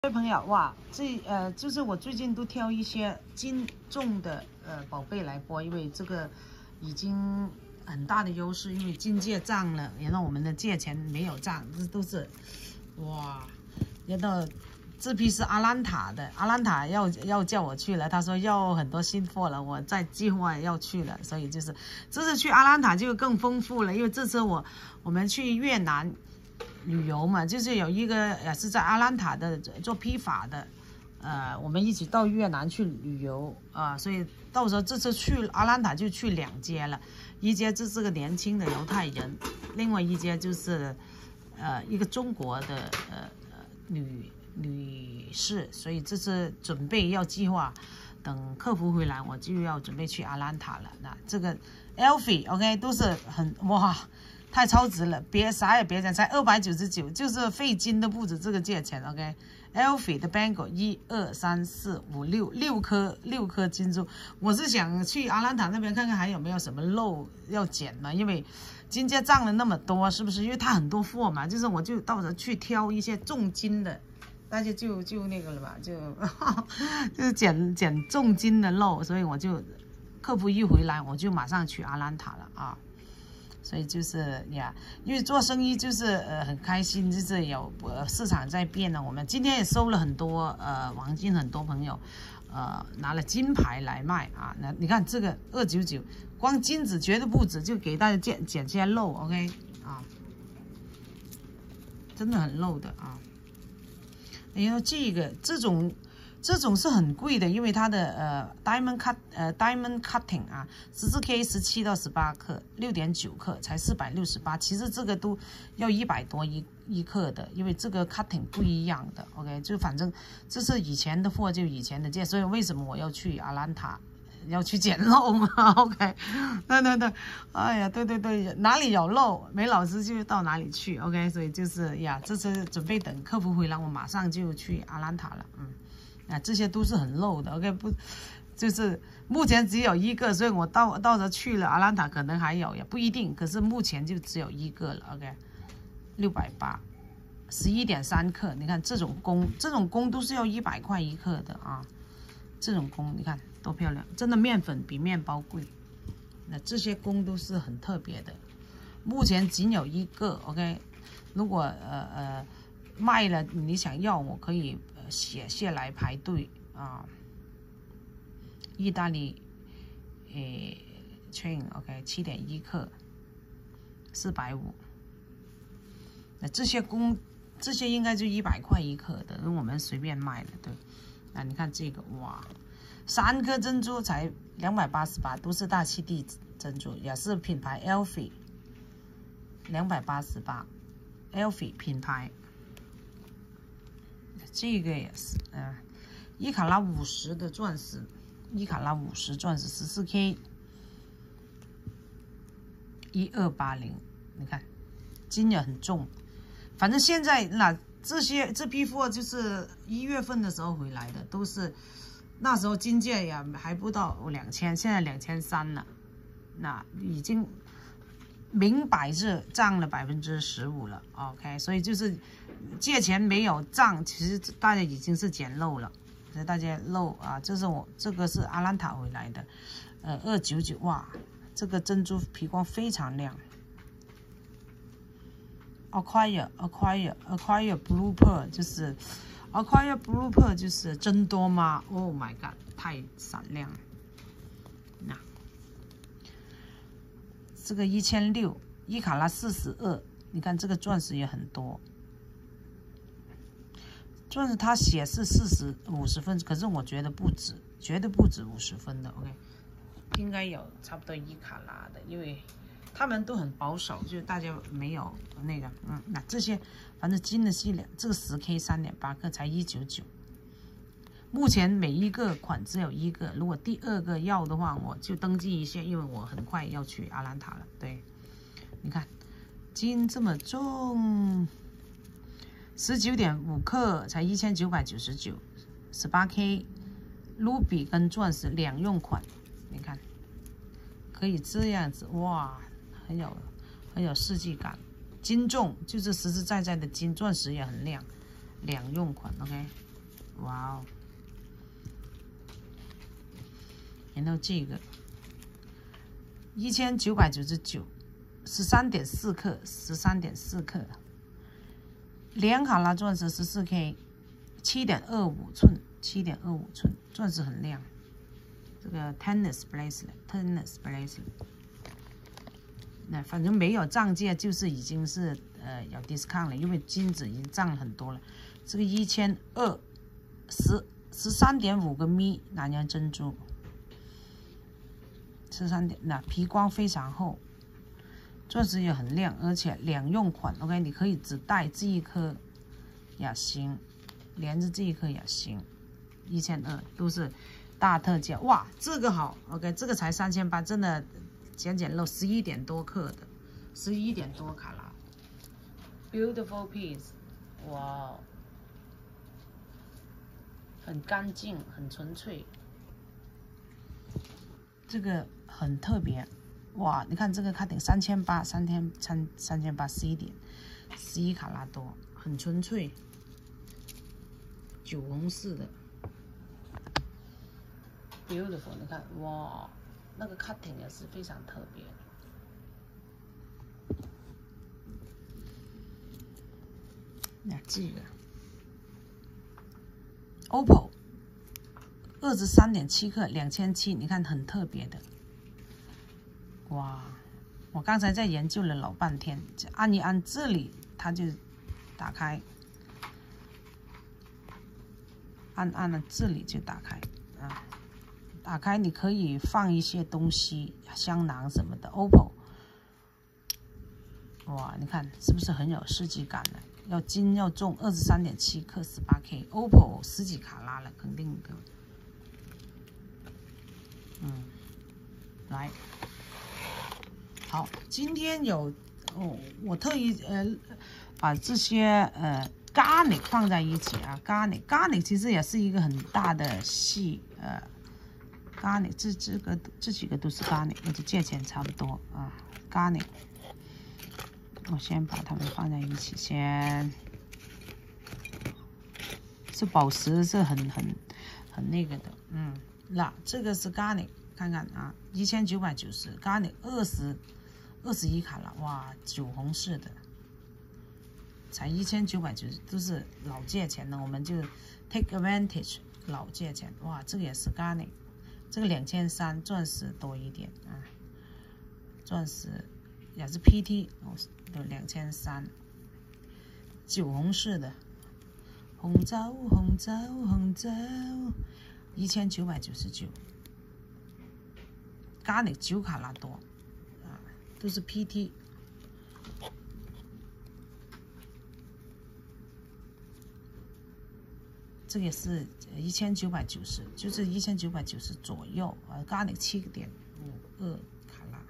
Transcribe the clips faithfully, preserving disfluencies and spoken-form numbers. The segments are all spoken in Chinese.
各位朋友，哇，这呃，就是我最近都挑一些金重的呃宝贝来播，因为这个已经很大的优势，因为金价涨了，然后我们的价钱没有涨，这都是哇，然后这批是阿兰塔的，阿兰塔要要叫我去了，他说要很多新货了，我在计划要去了，所以就是这次去阿兰塔就更丰富了，因为这次我我们去越南。 旅游嘛，就是有一个也是在阿兰塔的做批发的，呃，我们一起到越南去旅游啊、呃，所以到时候这次去阿兰塔就去两街了，一街就是个年轻的犹太人，另外一街就是呃一个中国的呃女女士，所以这次准备要计划，等客服回来我就要准备去阿兰塔了。那这个 Elfie OK 都是很哇。 太超值了，别啥也别讲，才二百九十九，就是费金都不止这个价钱。OK，Elfie 的 bangle 一二三四五六六颗六颗金珠，我是想去阿兰塔那边看看还有没有什么漏要捡嘛，因为金价涨了那么多，是不是？因为它很多货嘛，就是我就到时候去挑一些重金的，大家就就那个了吧，就就是捡捡重金的漏，所以我就客服一回来我就马上去阿兰塔了啊。 所以就是呀，因为做生意就是呃很开心，就是有呃市场在变呢。我们今天也收了很多呃黄金，很多朋友呃拿了金牌来卖啊。那你看这个二九九，光金子绝对不止，就给大家捡捡些漏 ，OK 啊，真的很漏的啊。然后这个这种。 这种是很贵的，因为它的呃 diamond cut 呃 diamond cutting 啊， 十四 K 十七到十八克， 六点九克才四百六十八，其实这个都要一百多一一克的，因为这个 cutting 不一样的 ，OK， 就反正这是以前的货，就以前的价，所以为什么我要去阿兰塔，要去捡漏嘛 ，OK， 对对对，哎呀，对对对，哪里有漏，梅老师就到哪里去 ，OK， 所以就是呀，这次准备等客服回来，我马上就去阿兰塔了，嗯。 啊，这些都是很漏的 ，OK， 不，就是目前只有一个，所以我到到时候去了阿兰塔可能还有，也不一定，可是目前就只有一个了 ，OK， 六百八， 十一点三克，你看这种工，这种工都是要一百块一克的啊，这种工你看多漂亮，真的面粉比面包贵，那这些工都是很特别的，目前仅有一个 ，OK， 如果呃呃卖了你想要，我可以。 写下来排队啊！意大利，诶 ，chain OK， 七点一克，四百五。那这些工，这些应该就一百块一克的，因为我们随便卖的，对。那你看这个，哇，三颗珍珠才两百八十八，都是大气地珍珠，也是品牌 Elfie， 两百八十八 ，Elfie 品牌。 这个也是，嗯、呃，一卡拉五十的钻石，一卡拉五十钻石十四 K， 一二八零，你看，金也很重。反正现在那这些这批货就是一月份的时候回来的，都是那时候金价也还不到两千，现在两千三了，那已经明摆是涨了百分之十五了 ，OK， 所以就是。 借钱没有涨，其实大家已经是捡漏了，所以大家漏啊，这是我这个是阿兰塔回来的，呃，二九九哇，这个珍珠皮光非常亮。Acquire Acquire Acquire Blue Pearl 就是 Acquire Blue Pearl 就是真多吗 ？Oh my god， 太闪亮了。那这个一千六，一卡拉四十二，你看这个钻石也很多。 钻石它写是四十五十分，可是我觉得不止，绝对不止五十分的 ，OK， 应该有差不多一卡拉的，因为他们都很保守，就是大家没有那个，嗯，那这些反正金的系列，这个十 K 三点八克才一九九，目前每一个款只有一个，如果第二个要的话，我就登记一下，因为我很快要去阿兰塔了，对，你看金这么重。 十九点五克才一千九百九十九， 十八 K， 卢比跟钻石两用款，你看，可以这样子哇，很有很有设计感，金重就是实实在在的金，钻石也很亮，两用款 ，OK。 哇哦！然后这个一千九百九十九，十三点四克，十三点四克，两卡拉钻石十四 K， 七点二五寸，七点二五寸，钻石很亮。这个 tennis bracelet，tennis bracelet， 那反正没有涨价，就是已经是呃有 discount 了，因为金子已经涨了很多了。这个一千二，十十三点五个米南洋珍珠，十三点，那皮光非常厚，钻石也很亮，而且两用款 ，OK， 你可以只戴这一颗也行，连着这一颗也行，一千二都是大特价，哇，这个好 ，OK， 这个才三千八，真的捡捡漏，十一点多克的，十一点多卡拉 ，beautiful piece， 哇，很干净，很纯粹，这个很特别，哇，你看这个卡顶三千八，三千三三千八，十一点，十一卡拉多，很纯粹，酒红色的。beautiful， 你看，哇，那个 cutting 也是非常特别的。那这个 O P P O 二十三点七克，两千七，你看很特别的。哇，我刚才在研究了老半天，按一按这里，它就打开，按按了这里就打开啊。打开你可以放一些东西，香囊什么的。O P P O， 哇，你看是不是很有设计感呢？要金要重，二十三点七克，十八 K，O P P O 十几卡拉了，肯定的。嗯，来，好，今天有哦，我特意呃把这些呃 garnet 放在一起啊 ，garnet garnet 其实也是一个很大的系呃。garnet 这这个这几个都是 garnet， 那就价钱差不多啊。garnet， 我先把它们放在一起，先是宝石，是很很很那个的，嗯，那这个是 garnet， 看看啊，一千九百九十 garnet 二十二十一卡拉，哇，酒红色的，才一千九百九十，都是老价钱呢，我们就 take advantage 老价钱，哇，这个也是 garnet。这个两千三，钻石多一点啊，钻石也是 P T 哦，有两千三，酒红色的，红枣红枣红枣，一千九百九十九，咖喱九卡拉多啊，都是 P T。这个也是一千九百九十，就是一千九百九十左右啊，咖喱七点五二卡拉。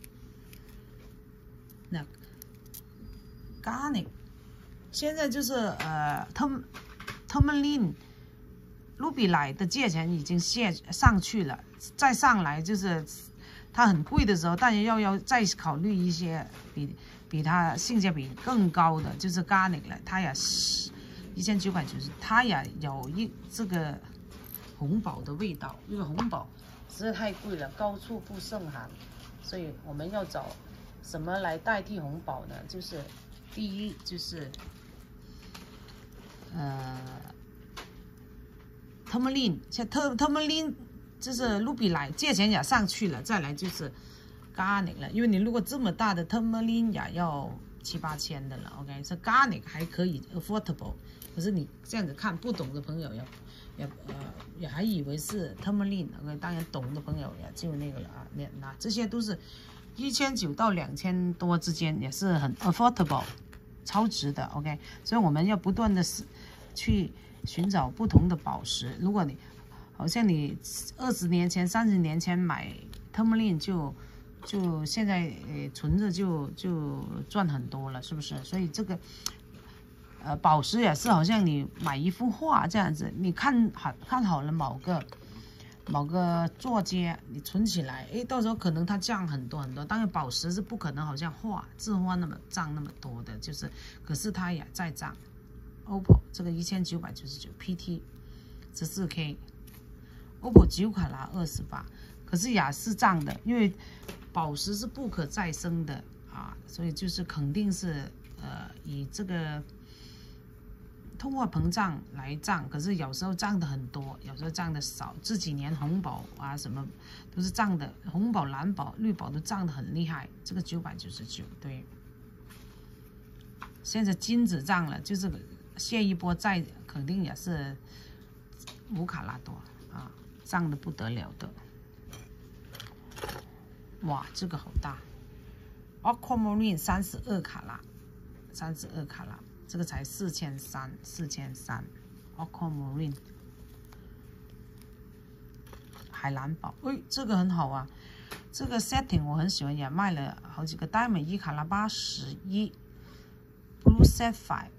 那咖喱现在就是呃 ，Tom Tourmaline Ruby 来的价钱已经下上去了，再上来就是它很贵的时候，大家要要再考虑一些比比它性价比更高的，就是咖喱了，它也是。一千九百九十，它也有一这个红宝的味道，因为红宝实在太贵了，高处不胜寒，所以我们要找什么来代替红宝呢？就是第一就是呃 ，Tourmaline， 像特 Tourmaline 就是 Ruby 来，价钱也上去了，再来就是Garnet了，因为你如果这么大的 Tourmaline 也要七八千的了 ，OK， 这 Garnet 还可以 affordable。可是你这样子看，不懂的朋友也也呃也还以为是 Tourmaline， 当然懂的朋友也就那个了啊。那那这些都是一千九到两千多之间，也是很 affordable， 超值的。OK， 所以我们要不断的去寻找不同的宝石。如果你好像你二十年前、三十年前买 Tourmaline 就就现在呃存着就就赚很多了，是不是？所以这个。呃，宝石也是，好像你买一幅画这样子，你看好看好了某个某个作家，你存起来，诶，到时候可能它涨很多很多。当然，宝石是不可能好像画字画那么涨那么多的，就是，可是它也在涨。O P P O 这个一千九百九十九 P T， 十四 K。O P P O 九卡拉二十八，可是雅诗涨的，因为宝石是不可再生的啊，所以就是肯定是呃以这个通货膨胀来涨，可是有时候涨的很多，有时候涨的少。这几年红宝啊什么都是涨的，红宝、蓝宝、绿宝都涨得很厉害。这个九百九十九，对。现在金子涨了，就是下一波再肯定也是五卡拉多啊，涨的不得了的。哇，这个好大 ，Aquamarine 三十二卡拉，三十二卡拉。这个才四千三，四千三 ，Aquamarine 海蓝宝，哎，这个很好啊，这个 setting 我很喜欢，也卖了好几个 Diamond 一卡拉八十一 ，Blue Sapphire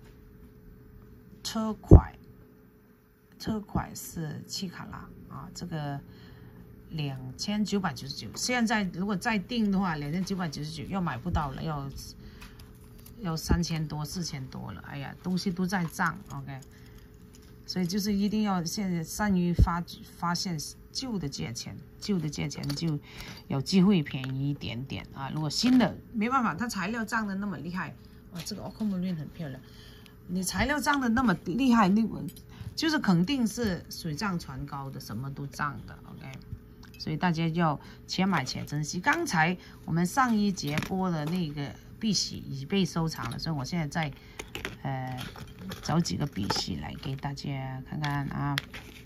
车块，车块是七卡拉啊，这个两千九百九十九，现在如果再订的话，两千九百九十九又买不到了，要。要三千多、四千多了，哎呀，东西都在涨 ，OK， 所以就是一定要现在善于发发现旧的价钱，旧的价钱就有机会便宜一点点啊。如果新的没办法，它材料涨的那么厉害，哇，这个 Aquamarine 很漂亮，你材料涨的那么厉害，那就是肯定是水涨船高的，什么都涨的 ，OK。所以大家要且买且珍惜。刚才我们上一节播的那个碧玺已被收藏了，所以我现在在呃找几个碧玺来给大家看看啊。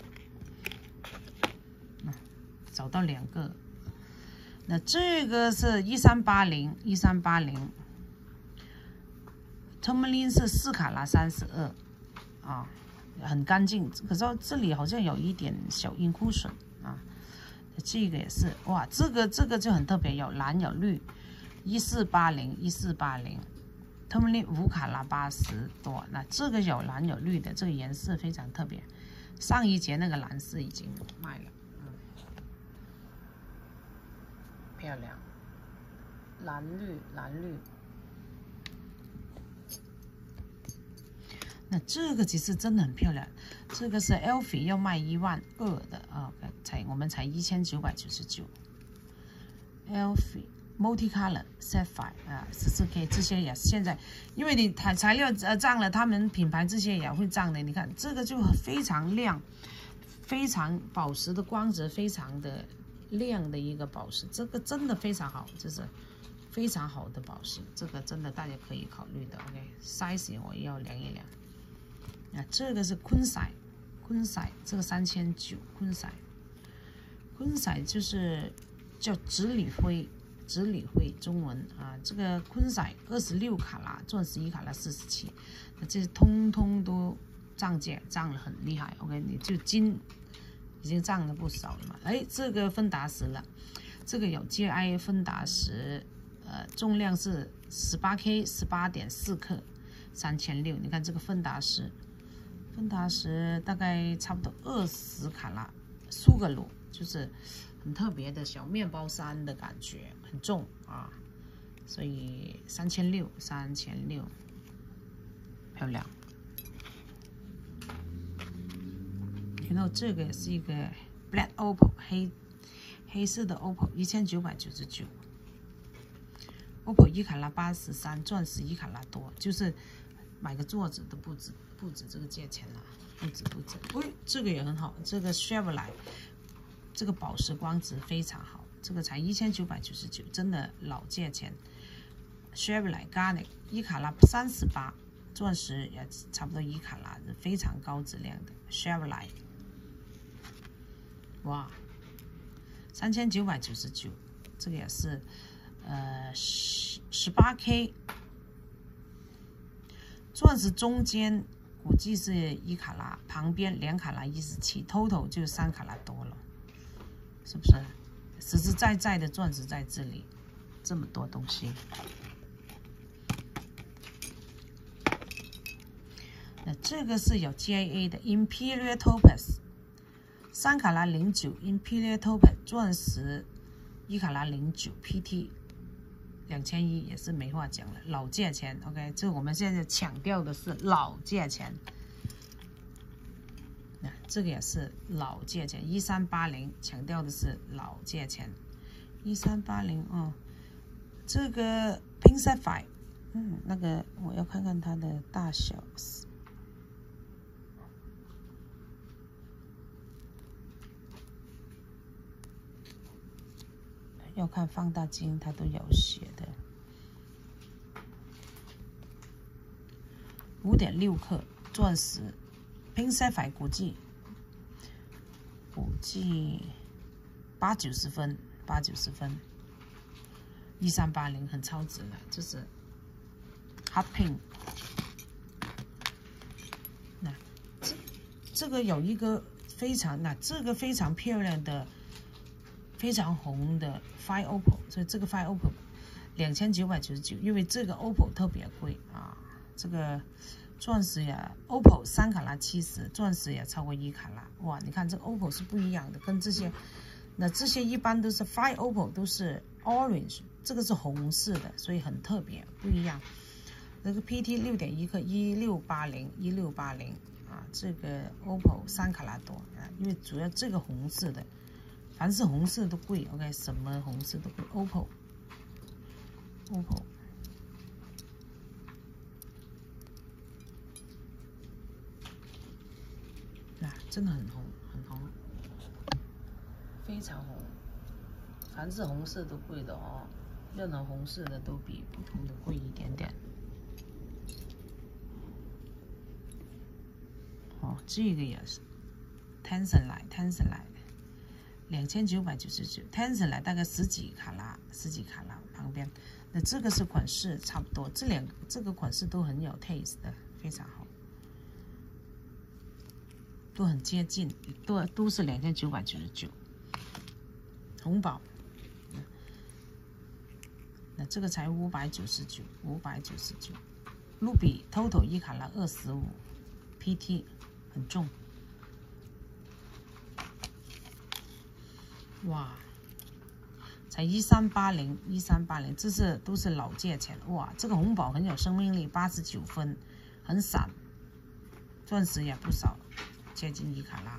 嗯、找到两个，那这个是一三八零，一三八零 ，Tourmaline 是四卡拉三十二啊，很干净。可是这里好像有一点小阴枯损啊。这个也是哇，这个这个就很特别，有蓝有绿，一四八零一四八零 ，Tourmaline 五卡拉八十多，那这个有蓝有绿的，这个颜色非常特别。上一节那个蓝色已经卖了，嗯，漂亮，蓝绿蓝绿。那这个其实真的很漂亮，这个是 Elfie 要卖一万二的啊，才我们才一千九百九十九。Elfie Multicolor Sapphire 啊，十四 K 这些也现在，因为你材材料呃涨了，他们品牌这些也会涨的。你看这个就非常亮，非常宝石的光泽非常的亮的一个宝石，这个真的非常好，这是非常好的宝石，这个真的大家可以考虑的。OK，size 我要量一量。啊，这个是昆彩，昆彩这个三千九，昆彩，昆彩就是叫紫锂灰，紫锂灰中文啊，这个昆彩二十六卡拉，钻石一卡拉四十七，那这通通都涨价，涨了很厉害。OK， 你就金已经涨了不少了嘛。哎，这个芬达石了，这个有 J I 芬达石，呃，重量是十八 K， 十八点四克，三千六。你看这个芬达石。芬达石大概差不多二十卡拉，苏格鲁就是很特别的小面包山的感觉，很重啊，所以三千六，三千六，漂亮。然后这个也是一个 Black Opal 黑黑色的 Opal， 一千九百九十九。Opal 一卡拉八十三，钻石一卡拉多，就是买个座子都不止。不止这个价钱了，不止不止。喂，这个也很好，这个 Chevrolet 这个宝石光泽非常好，这个才一千九百九十九，真的老价钱。Chevrolet Garnet 一卡拉三十八，钻石也差不多一卡拉，非常高质量的 Chevrolet。哇，三千九百九十九，这个也是呃十十八 K， 钻石中间。估计是一卡拉，旁边两卡拉一十七 ，total 就三卡拉多了，是不是？实实在在的钻石在这里，这么多东西。那这个是有 J A 的 Imperial Topaz， 三卡拉零九 Imperial Topaz 钻石一卡拉零九 P T。两千一也是没话讲了，老价钱 ，OK， 这我们现在强调的是老价钱。那这个也是老价钱，一三八零，强调的是老价钱，一三八零哦。这个 Pink Sapphire， 嗯，那个我要看看它的大小，要看放大镜，它都有写的，五点六克钻石 ，Pink Sapphire 估计。估计八九十分，八九十分，一三八零很超值了，这是 Hot Pink。那这这个有一个非常，那这个非常漂亮的、非常红的 Five Opal， 所以这个 Five Opal 两千九百九十九，因为这个 Opal 特别贵啊，这个。钻石呀 ，Opal 三卡拉七十，钻石也超过一卡拉。哇，你看这个 Opal 是不一样的，跟这些，那这些一般都是 Five Opal 都是 orange， 这个是红色的，所以很特别，不一样。那个 P T 六点一克，一六八零，一六八零啊，这个 Opal 三卡拉多啊，因为主要这个红色的，凡是红色都贵 ，OK， 什么红色都贵 ，Opal，Opal。啊，真的很红，很红，非常红。凡是红色都贵的哦，任何红色的都比普通的贵一点点。哦，这个也是 Tanzanite，Tanzanite， 两千九百九十九 ，Tanzanite 大概十几卡拉，十几卡拉旁边。那这个是款式差不多，这两个这个款式都很有 taste 的，非常好。都很接近，都都是两千九百九十九。红宝，那这个才五百九十九，五百九十九。卢比 total 一卡拉二十五 ，P T 很重。哇，才一三八零，一三八零，这是都是老价钱。哇，这个红宝很有生命力，八十九分，很闪，钻石也不少。接近一卡拉，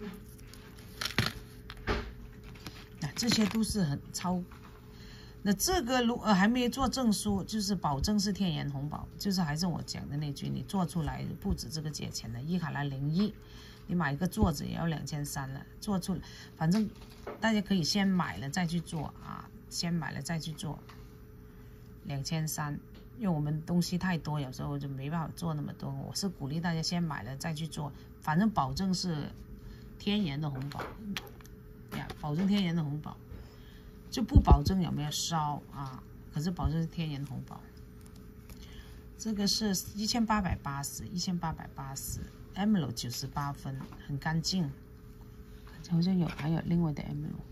那、啊、这些都是很超。那这个如呃还没做证书，就是保证是天然红宝，就是还是我讲的那句，你做出来不止这个价钱的，一卡拉零一，你买一个座子也要两千三了，做出来，反正大家可以先买了再去做啊，先买了再去做，两千三。因为我们东西太多，有时候就没办法做那么多。我是鼓励大家先买了再去做，反正保证是天然的红宝呀，保证天然的红宝，就不保证有没有烧啊，可是保证是天然红宝。这个是一千八百八十，一千八百八十 ，Emerald 九十八分，很干净，好像有还有另外的 Emerald。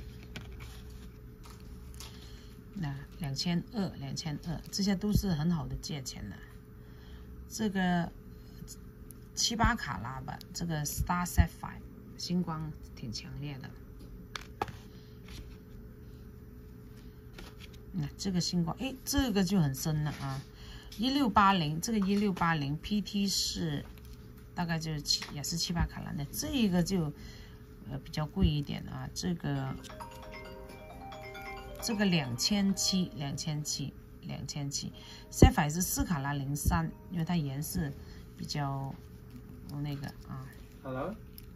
那两千二，两千二，这些都是很好的价钱的。这个七八卡拉吧，这个 Star Sapphire 星光挺强烈的。那这个星光，哎，这个就很深了啊，一六八零，这个一六八零 P T 是大概就是七，也是七八卡拉的，这个就呃比较贵一点啊，这个。这个两千七，两千七，两千七 ，Sapphire 是四卡拉零三，因为它颜色比较那个啊。 Hello。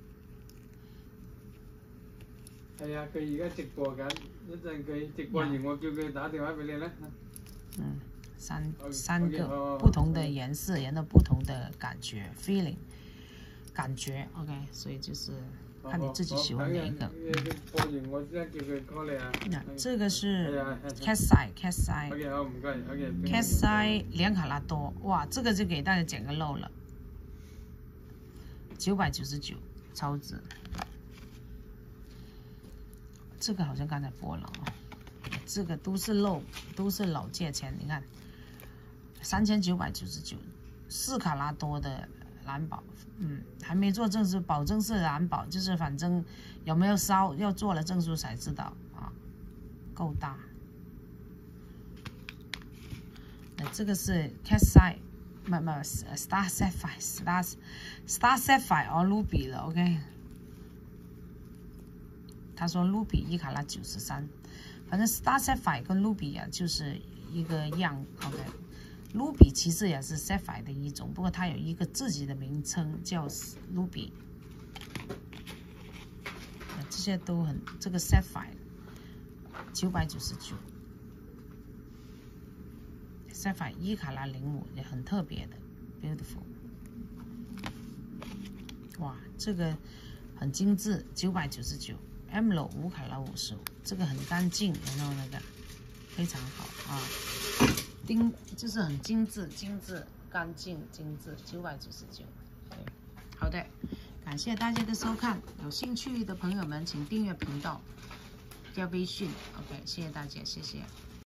係啊，佢而家直播緊，一陣佢直播完，我叫佢打電話俾你啦。 嗯，三三个不同的颜色，然后不同的感觉 ，feeling， 感觉 ，OK， 所以就是。看你自己喜欢哪一个。那这个是 Cat's Eye，Cat's Eye，Cat's Eye 两卡拉多，哇，这个就给大家捡个漏了，九百九十九，超值。这个好像刚才播了啊，这个都是漏，都是老价钱，你看，三千九百九十九，四卡拉多的。蓝宝，嗯，还没做证书，保证是蓝宝，就是反正有没有烧，要做了证书才知道啊，够大。那这个是 Cat's Eye， 不不 ，Star Sapphire，Star Star Sapphire 哦 ，Ruby 了 ，OK， 他说 Ruby 一卡拉九十三，反正 Star Sapphire 跟 Ruby 啊就是一个样 ，OK。Ruby 其实也是 Sapphire 的一种，不过它有一个自己的名称叫 Ruby。这些都很，这个 Sapphire 九百九十九 ，Sapphire 一卡拉零五也很特别的 ，beautiful。哇，这个很精致，九百九十九 ，Emerald 五卡拉五十五，这个很干净，然后那个非常好啊，丁就是很精致、精致、干净、精致，九百九十九。好的，感谢大家的收看，有兴趣的朋友们请订阅频道，加微信 ，OK， 谢谢大家，谢谢。